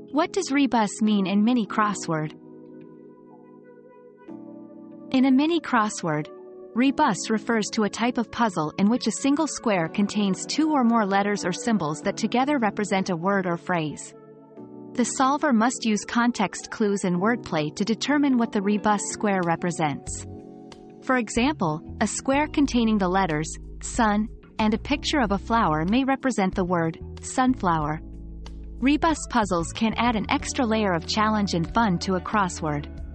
What does rebus mean in mini crossword? In a mini crossword, rebus refers to a type of puzzle in which a single square contains two or more letters or symbols that together represent a word or phrase. The solver must use context clues and wordplay to determine what the rebus square represents. For example, a square containing the letters sun and a picture of a flower may represent the word sunflower. Rebus puzzles can add an extra layer of challenge and fun to a crossword.